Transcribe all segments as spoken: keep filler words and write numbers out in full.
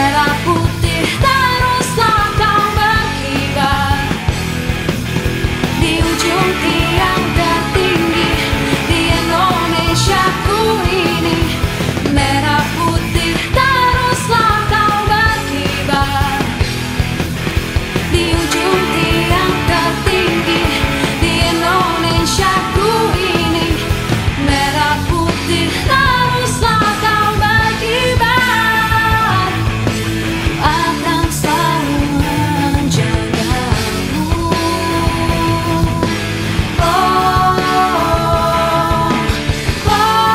merah putih teruslah kau berkibar di ujung tiang tertinggi di Indonesiaku ini. Merah putih teruslah kau berkibar di ujung tiang tertinggi di Indonesiaku ini. Merah putih teruslah kau berkibar, akan selalu menjagamu. Oh, oh,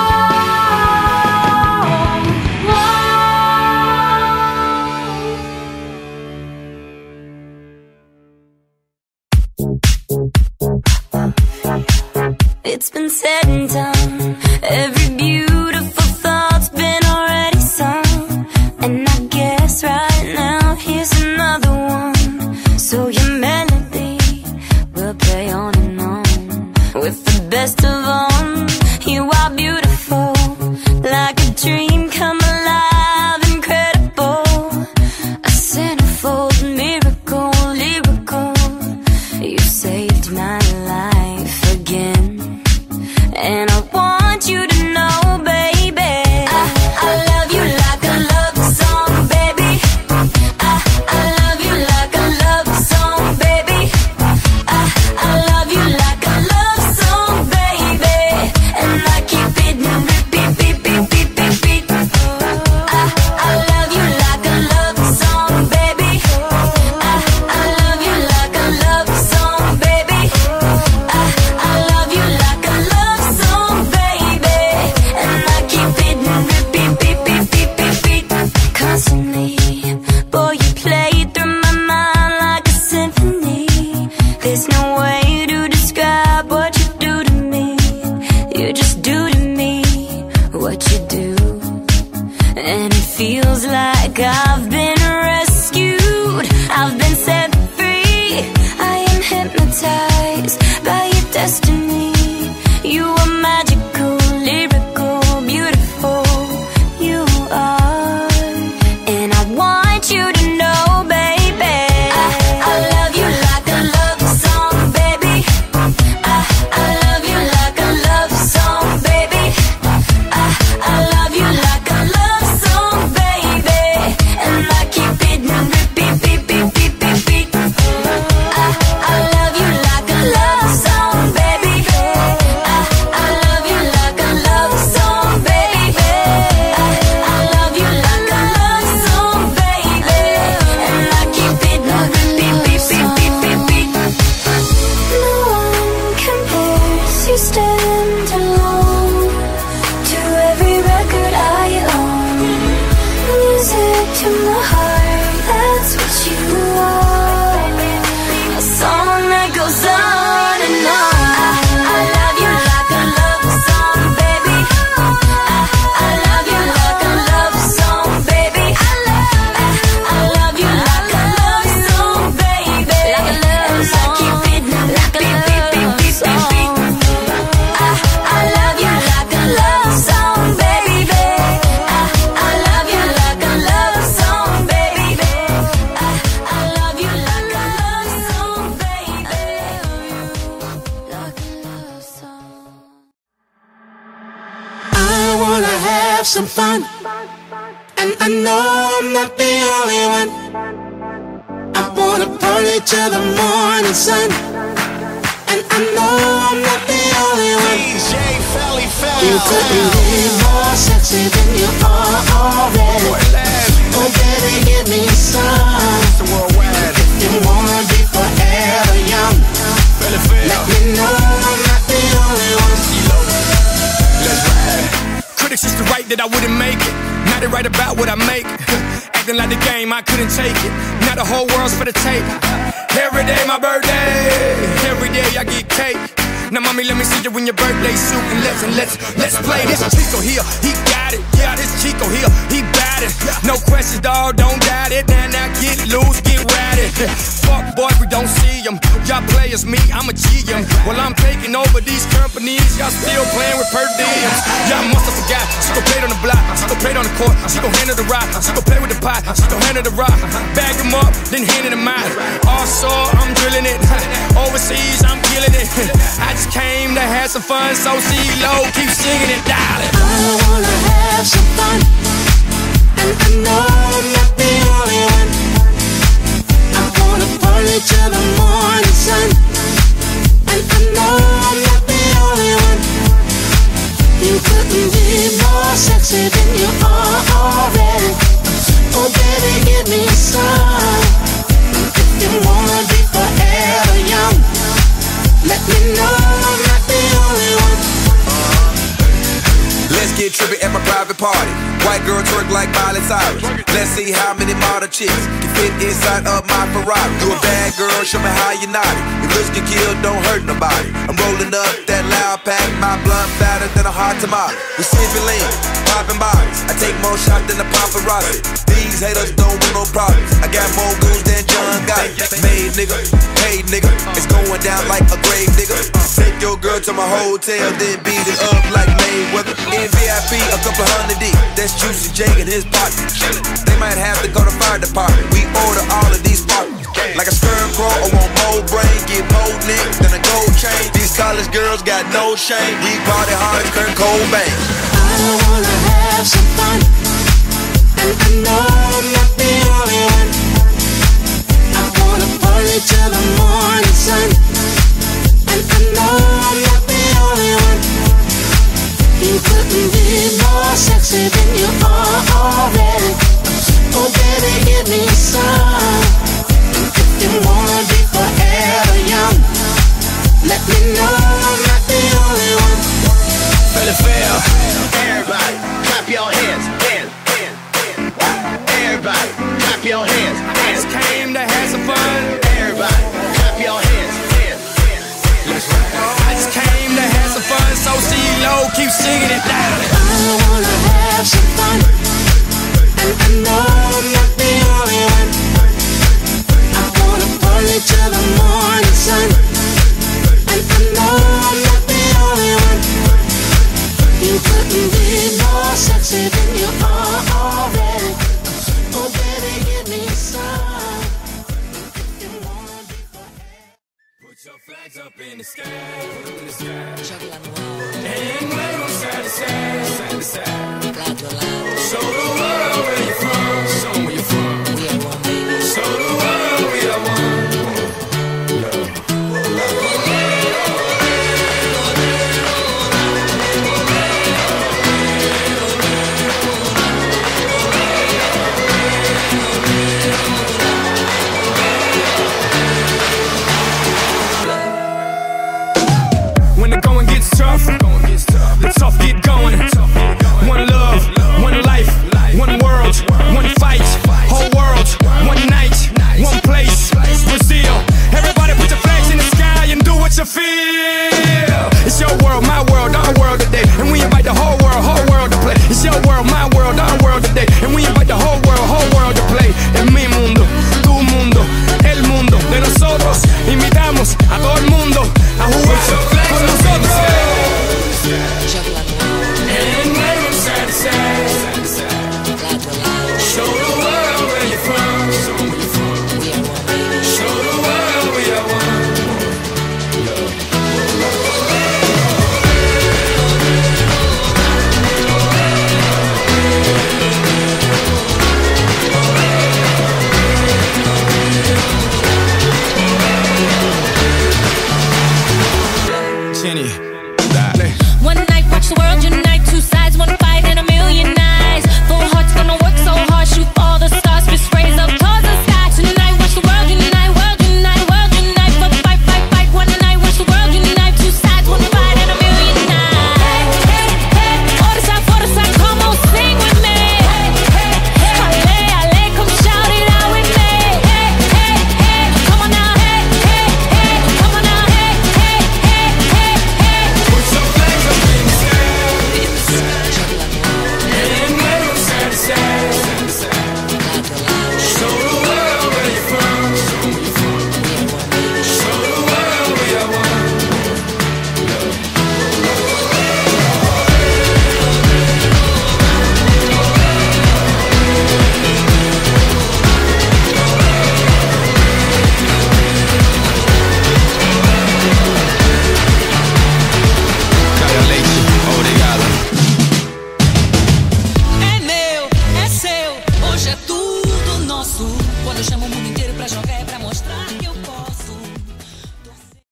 oh. It's been said and done. Every beautiful thought's been already sung. And I guess right now here's another one. So your melody will play on and on. With the best of them, you are beautiful, like a dream come alive, incredible. A centerfold miracle, lyrical. You saved my life again. And I want you to know, baby, I, I love you like a love song, baby. I, I love you like a love song, baby. I, I love you like a love song, baby. And I keep it in repeat, beat, beat, beat, beat, beat. I, I love you like a love song, baby. I, I love you like a love song, baby. I, I love you like a love song, baby. And I keep it in repeat, beat, beat, beat, beat, beat. Constantly, boy, you play through my mind like a symphony. There's no way to describe what you do to me. You just do to me what you do. And it feels like I've been rescued, I've been set free. I am hypnotized by your destiny. You are magical, lyrical, beautiful. You are. And I want you to know, baby, I, I love you like a love song, baby. I, I love you like a love song, baby. I, I love you like a love song, baby. And I keep it in repeat, beat, beat, beat, beat, beat. I, I love you like a love song, baby. I, I love you like a love song, baby. I, I love you like a love song, baby. And I keep it in repeat, beat, beat, beat, beat, beat. No one compares, you stand alone to every record I own. Music to my heart, that's what you are. A song that goes on and on. I, I love you like a love song, baby. I, I love you like a love song, baby. I, I, I love you like a love song, baby. Like a love song. And I keep it like a love song. I, I love you like a love song, baby. I, I love you like a love song, baby. I, I love you like a love song, baby. Like a love song. I wanna have some fun, and I know I'm not the only one. I wanna party till the morning sun, and I know I'm not the only one. You couldn't be more sexy than you are already. Oh baby, give me some. If you wanna be forever young, let me know I'm not the only one. Critics used to write that I wouldn't make it. Now they write about what I make. Acting like the game, I couldn't take it. Now the whole world's for the tape. Every day my birthday, every day I get cake. Now mommy, let me see you in your birthday suit, and let's and let's let's play this Chico here. He got it, yeah, this Chico here, he bad it. No questions, dawg, don't doubt it. Now now I get loose, get ratty. Fuck boys, we don't see them. Y'all players, me, I'm a G M. While I'm taking over these companies, y'all still playing with per diems. Y'all must have forgot, she gon' play it on the block, she gon' play it on the court, she gon' handle the rock, she gon' play with the pot, she gon' handle the rock. Bag them up, then hand it to mine. Also, I'm drilling it. Overseas, I'm killing it. I just came to have some fun, so C-Lo, keep singing it, darling. I wanna have some fun, and I know I'm not the only one. I wanna party till the morning sun, and I know I'm not the only one. You couldn't be more sexy than you are already. Oh baby, give me some. If you wanna be forever young, let me know I'm not the only one. Let's get trippy at my private party. White girl twerk like Miley Cyrus. Let's see how many model chicks can fit inside of my Ferrari. You a bad girl, show me how you naughty. If looks get killed, don't hurt nobody. I'm rolling up that loud pack, my blunt fatter than a hot tomato. We sipping lean, popping bottles. I take more shots than a paparazzi. These haters don't want no problems. I got more goons than John Gotti. Made nigga, paid nigga, it's going down like a grave nigga. Take your girl to my hotel, then beat it up like Mayweather. In V I P, a couple hundred deep. That's Juicy J in his pocket. They might have to go to fire department. We order all of these partners. Like a scarecrow, I want more brain, get more neck than a gold chain. These college girls got no shame. We party hard as Kurt Cobain. I wanna have some fun, and I know I'm not the only one. I wanna party till the morning sun, and I know I'm not the only one. You couldn't be more sexy than you are already. Oh baby, give me some. If you wanna be forever young, let me know I'm not the only one. Feel it fail. Everybody, clap your hands, hands, hands, hands. Everybody, clap your hands, I hands. just came to have some fun. Everybody, clap your hands, hands, hands. I just came to have some fun, so C-Lo, keep singing it, darling. I wanna have some fun, and I know I'm not the only one. I wanna party till the morning sun, and I know I'm not the only one. You couldn't be more sexy than you are already. Oh baby, give me some. If you wanna be forever. Put your flags up in the sky, put them in the sky. And wave them side to side, side to side.